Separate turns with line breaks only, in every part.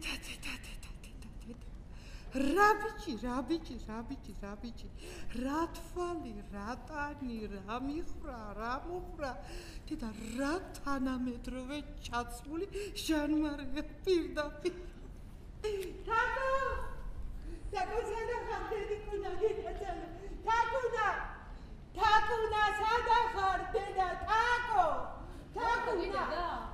Rabici, ratfali, ratani, ramifra, ramufra, teta ratana metrove chatsmuli, Jean-Marie Pirdapi. Taco, sada khardedi kuna gitachala. Takuna sada khardeda taco. Takuna.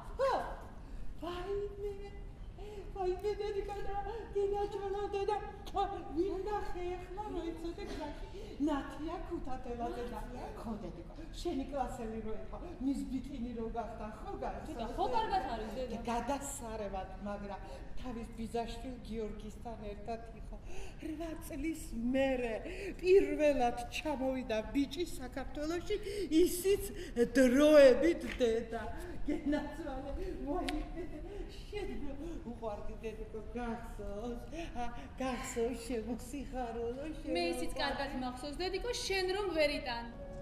Vai vedere che la giornata da vinda khexla roitsete grashi natia kutatela da khodedi sheni klaseli ro ekho mis bikini ro gafta kho garda
ხო კარგად არის დედა
გადასარევად მაგრამ თავის ბიზაშვილ გიორგისთან ერთად იყო 8 წლის მერე პირველად ჩამოვიდა ბიჭი საქართველოში ისიც დროებით დედა გენაცვალე მოიწედა შეძლო უყვარდი დედიკო გახსოვს შემოსიხარულო
მე ისიც კარგად მახსოვს დედიკო შენ რომ ვერ იტან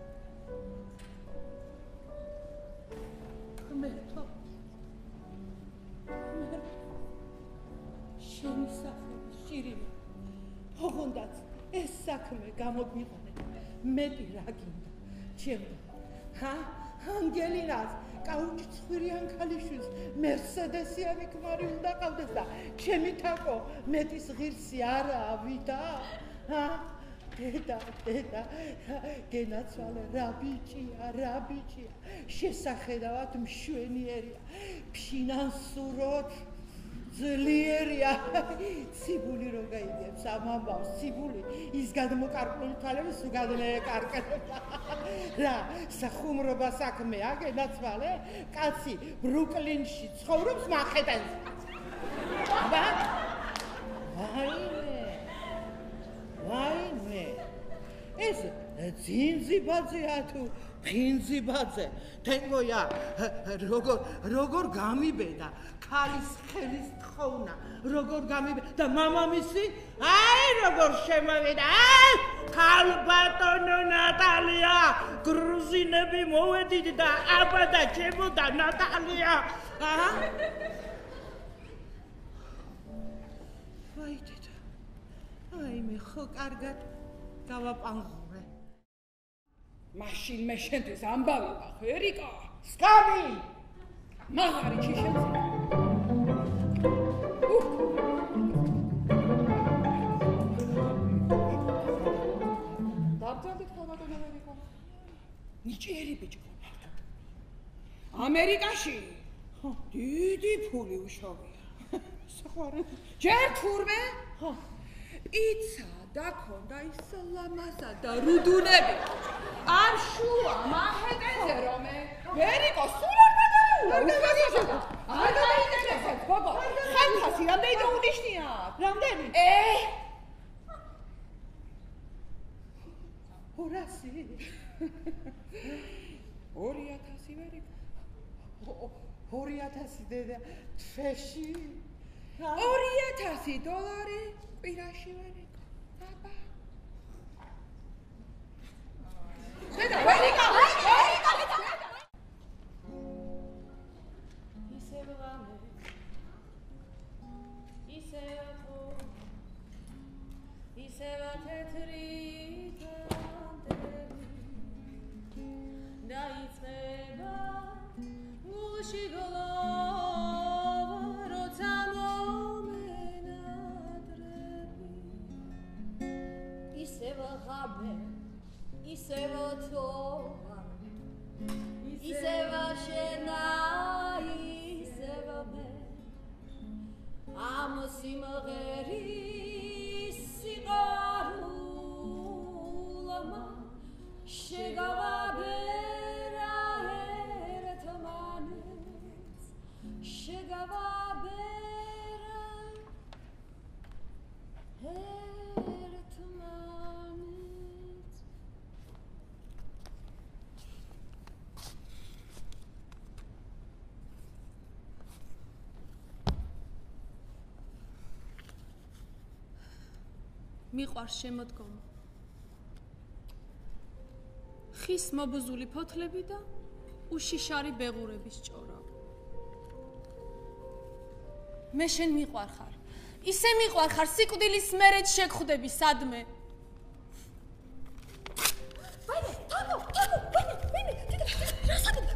მერტო შენი სახელი შირიმი ოღონდაც ეს საქმე გამოგვიყურე მეტი რა გინდა ჩემო ანგელინას კაუჭცხვირიან ქალიშვილს მერსედესიანი ქმარი უნდა ყავდეს და ჩემი თაკო მეტის ღირსი არაა ვიდა დედა გენაცვალე რა ბიჭია შესახედავად მშვენიერია ფინანსურად ძლიერია ციბული რო გაიგებს ამ ამბავს ციბული ის გადმოკარკული თვალებს უგადმეკარკება რა სახუმრობა საქმეა გენაცვალე კაცი ბრუკლინში ცხოვრობს მანჰეტენზე აბა ვაიმე ეს ძინძიბაძეა თუ ფინძიბაძე თენგოია როგორ გამიბედა ქალის ხელის თხოვნა როგორ გამიბედა და მამამისი აი როგორ შემოვიდა ქალბატონო ნატალია გრუზინები მოვედით და აბადა ჩემო და ნატალია ვაი დედა აი მე ხო კარგად გავაპანღურე
მაშინ მე შენთვის ამბავი ვახ ერიკა
სკამი
მაგარი ჩიშენცი დაბრძოლდით ქალბატონო ერიკა ნიჭიერი ბიჭი ამერიკაში დიდი ფული უშოვია
საყვარელი
ჯერ თურმე პიცა დაქონდა ის ლამაზა და რუდუნები ამ შუა მანჰეტენზე რომე ერიკო სულ არ დაინტერესებს გოგო ხალხასი რამდენი დაუნიშნია
რამდენი
2000 ვერიკო
2000 დედა თვეში
$2000 კვირაში ვერიკო აბა დედა ვერიკო
ისევა თეთრი დაიწყება გულში გლოვა როცა მომენადრები ისევა ღამე ისევა თოვა ისევა შენა ისევა მე ამ სიმღერის სიყვარულმა შეგავაბერა ერთმანეთს შეგავაბერა ერთმანეთს მიყვარს შემოდგომა ხის მობზული ფოთლები და უშიშარი ბეღურების ჭორა მე შენ მიყვარხარ ისე მიყვარხარ სიკვდილის მერეც შეგხვდები სადმე
ვაიმე თამო ვაიმე რა საკეთე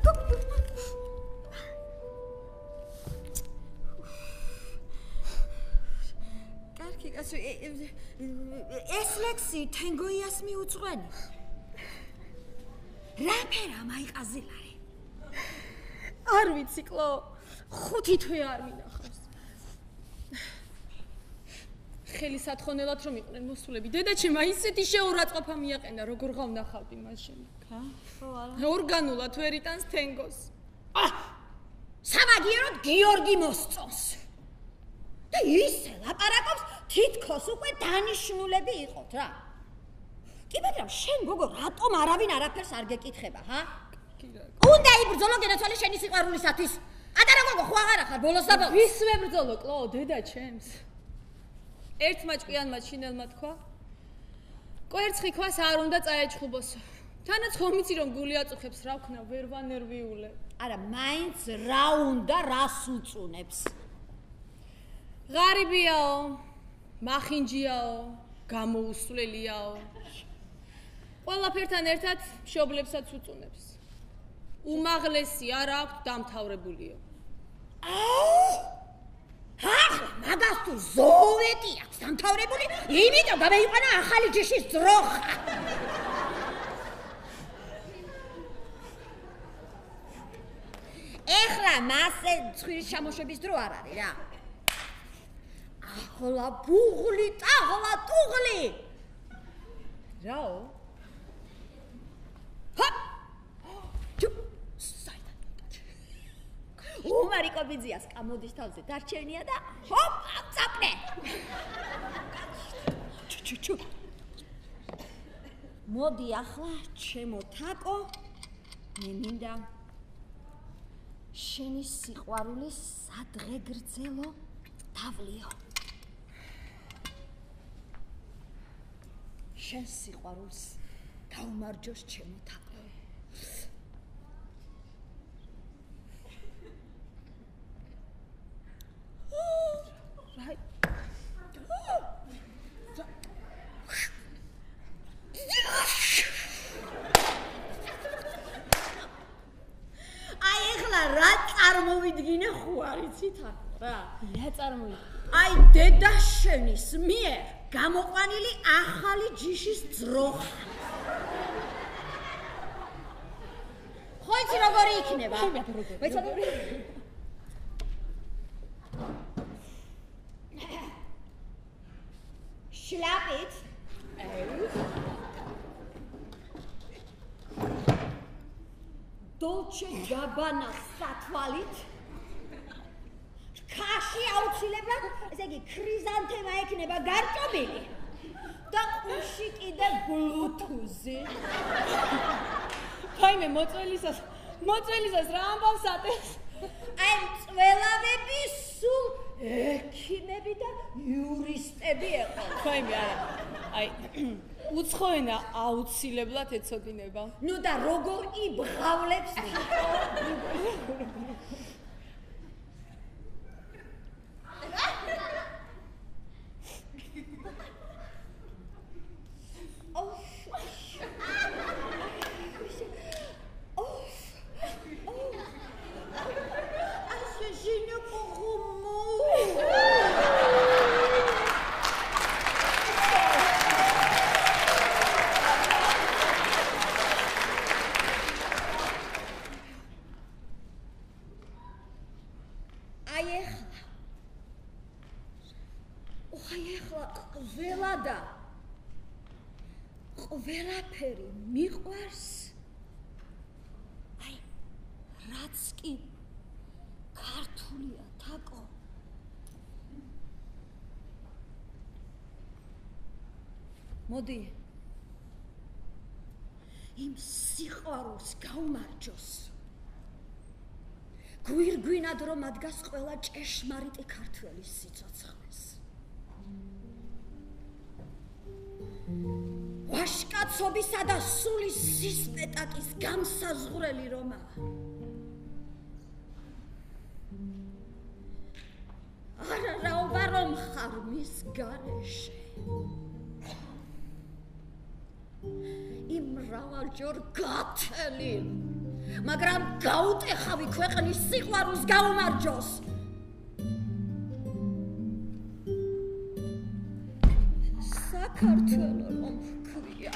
კარგი კაცო ეს ლექსი თენგოიას მიუძღვენი რა ფერა მაიყაზილარი
არ ვიცი კლო 5 თვე არ მინახავს ხელი სათხოვნელად რომ იყვნენ მოსულები დედაჩემა ისეთი შეურაცხყოფა მიაყენა როგორ ღავნახავდი მას შემდეგ
ხო არა
ორგანულად ვერ იტანს თენგოს
სამაგიეროდ გიორგი მოსწონს და ისე ლაპარაკობს თითქოს უკვე დანიშნულები იყოთ რა კი მაგრამ შენ გოგო რატომ არავინ არაფერს არ გეკითხება ჰა უნდა იბრძოლო გენაცვალე შენი სიყვარულისათვის ატარა გოგო ხო აღარ ახარ ბოლოს და ბოლოს
ვის ვებრძოლო კლო დედაჩემს ერთმა ჭკვიანმა ჩინელმა თქვა კვერცხი ქვას არ უნდა წაეჭხუბოსო თანაც ხომ იცი რომ გული აწუხებს რა ვქნა ვერ ვანერვიულე
არა მაინც რა უნდა რას უწუნებს
ღარიბიაო მახინჯიაო გამოუსვლელიაო ყველაფერთან ერთად მშობლებსაც უწუნებს უმაღლესი არ აქვს დამთავრებულიო ახლა
მაგას თუ ზოვეტი აქვს დამთავრებული იმიტომ გამეიყვანა ახალი ჯიშის ძროხა ეხლა მასე ცხვირის ჩამოშვების დრო არ არის რა ახლა ბუღლი ტაღლა ტუღლი
რაო
უმარი კობიძიას კამოდის თავზე დარჩენია და ჰოპ აწაპნე ჩუ მოდი ახლა ჩემო თაკო მე მინდა შენი სიყვარულის სადღე გრძელო დავლიო შენ სიყვარულს გაუმარჯოს ჩემო თაკო მოვიდგინე ხო არიცით რა
რა წარმოვიდგინე
აი დედა შენის მიერ გამოყვანილი ახალი ჯიშის ძროხა ხო იცი როგორი იქნება ვეცადე შლაპით Dolce Gabbana სათვალით ქაში აუცილებლად ესე იგი ქრიზანთემა ექნება გარჭობილი და ყუში კიდე ბლუთუზი
ვაიმე მოწველისას რა ამბავს ატეს
აი წველავები სულ ექიმები და იურისტები ეყო
ვაიმე არა აი უცხოენა აუცილებლად ეცოდინება.
ნუ და როგორ იბღავლებს ყველაფერი მიყვარს აი რაც კი ქართულია თაკო მოდი იმ სიყვარულს გაუმარჯოს გვირგვინად რომ ადგას ყველა ჭეშმარიტი ქართველის სიცოცხლეს ვაშკაცობისა და სულის სისპეტაკის გამსაზღვრელი რომა არა რაობა რომ ხარ გარეშე. იმ მრავალჯერ გათელილ, მაგრამ გაუტეხავი ქვეყნის სიყვარულს გაუმარჯოს. საქართველო რომ ქვია.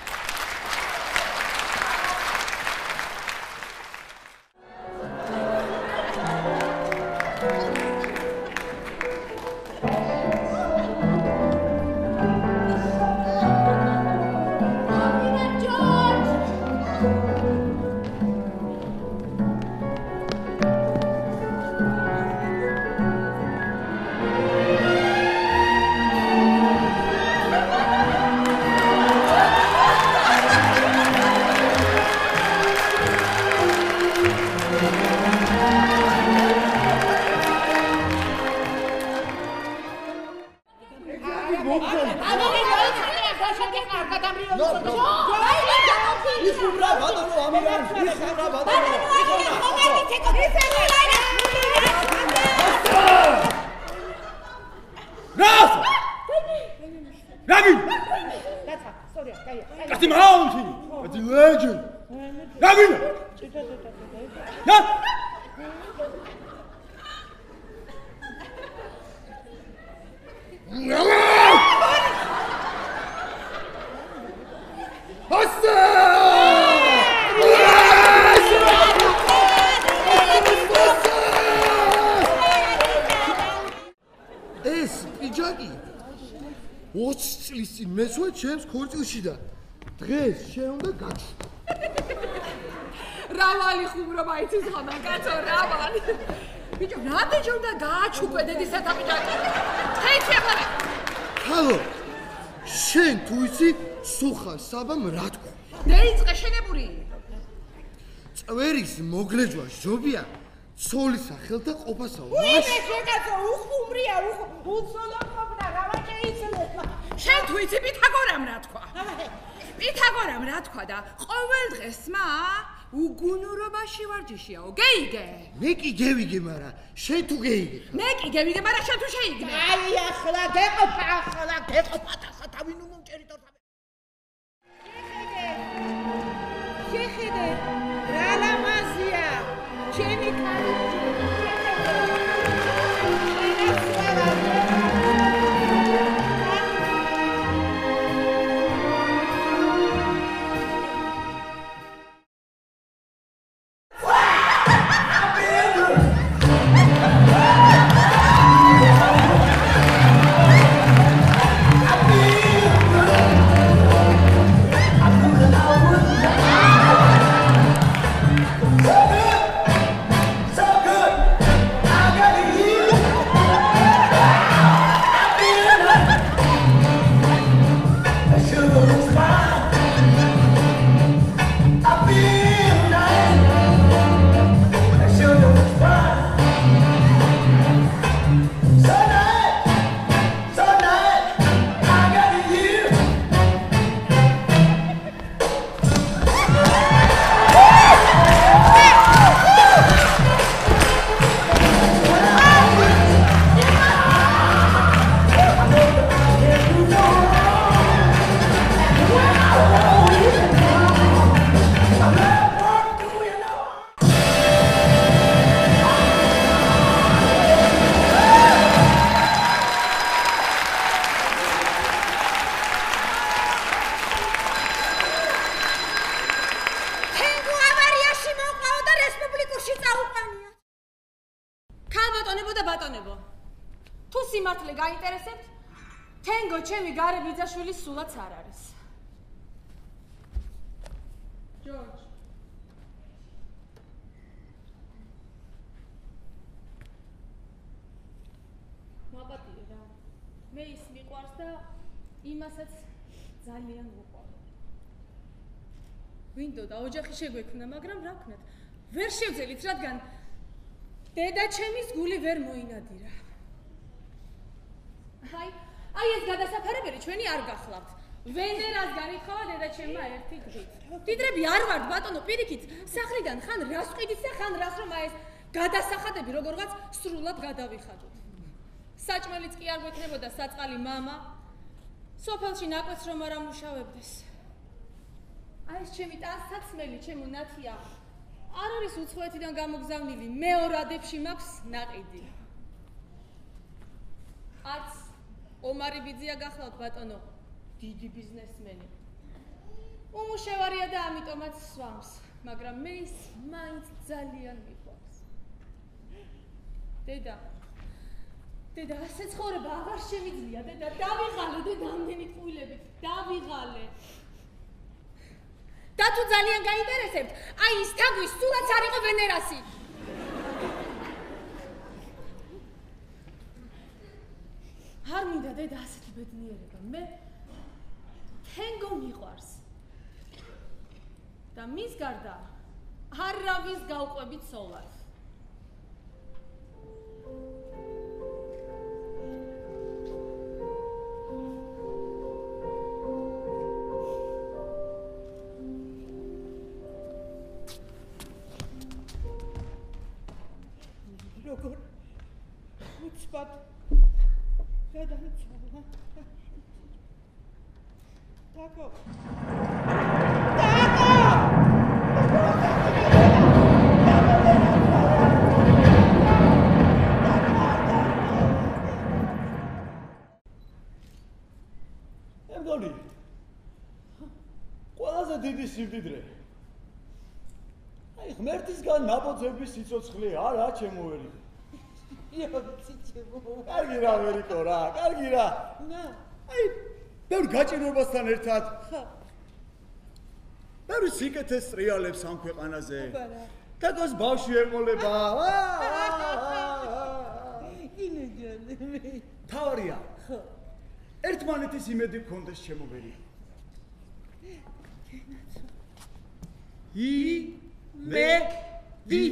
ჩემს ქორწილში და დღეს შენ უნდა გაჩვი.
რავალი ხუმრობა იცის ხონა კაცო რავალი. ბიჭო, რამდენჯერ უნდა გააჩუქე დედის ეთაპიჯაკი? ხეიცი ახლა.
ჰალო. შენ თუ იცი სუხარ საბამ რა თქვა?
დაიწყე შენებური.
წვერის მოგლეჯვა ჟობია ცოლის სახელთა ყოფასაო.
ვინმე შეკაცო უხუმრია უცოლო ყოფნა რავაჭე იცლება.
შენ თუ იცი პითაგორამ რა თქვა? პითაგორამ რა თქვა და ყოველ დღეს მა უგუნურობაში ვარჯიშიაო. გეიგე?
მე კი გევიგე, მაგრამ შენ თუ გეიგე.
მე კი გევიგე, მაგრამ შენ თუ შეიგნე.
აი ახლა გეყოფა თავი ნუ მომჭერი ტორტა. შეხედე რა ლამაზია ჩემი კარი.
ჩემი გარე ბიძაშვილის სულაც არ არის. ჯორჯ. მაპატიე რა. მე ის მიყვარს და იმასაც ძალიან უყვარს. ვინდო და ოჯახი შეგვექმნა, მაგრამ რა ვქნათ? ვერ შევძელით, რადგან დედა ჩემის გული ვერ მოინადირა. აი ეს გადასაფარებელი ჩვენი არ გახლავთ. ვენერას განიხავა დედა ჩემმა ერთი დღით. დიდრები არ ვართ ბატონო, პირიქით, სახლიდან ხან რას ყიდით და ხან რას რომ აი ეს გადასახადები როგორღაც სრულად გადავიხადოთ. საჭმელიც კი არ გვექნებოდა საწყალი მამა. სოფელში ნაკვეთს რომ არ ამუშავებდეს. აი ეს ჩემი ტანსაცმელი, ჩემო ნათია. არ არის უცხოეთიდან გამოგზავნილი, მეორადებში მაქვს ნაყიდი. არც ომარი ბიძია გახლავთ ბატონო, დიდი ბიზნესმენი. უმუშევარია და ამიტომაც სვამს, მაგრამ მე ის მაინც ძალიან მიყვარს. დედა, ასე ცხოვრება აღარ შემიძლია, დედა, დავიღალე და რამდენი ტყუილებით, დავიღალე. და თუ ძალიან გაინტერესებთ, აი ის თაგვის სულაც არ იყო ვენერასი. არ მინდა დედა ასეთი ბედნიერება, მე თენგო მიყვარს. და მის გარდა არავის გავყვებით სოლას.
როგორ უცბად გადამეცვალა. დაკო!
ემგონი, ყველაზე დიდი სიმდიდრე. აი ღმერთისგან ნაბოძების სიცოცხლე არა ჩემოვერი. კარგი რა ვერიკო რა, კარგი რა.
ნა.
აი ბევრ გაჭირვებასთან ერთად.
ხა.
ბევრი სიკეთეს სტრიალებს ამ ქვეყანაზე. დაკოს ბავშვი ეყოლება.
ინეჯანი.
თავარია. ერთმანეთის იმედი გქონდეს ჩემოვერი. იმედი.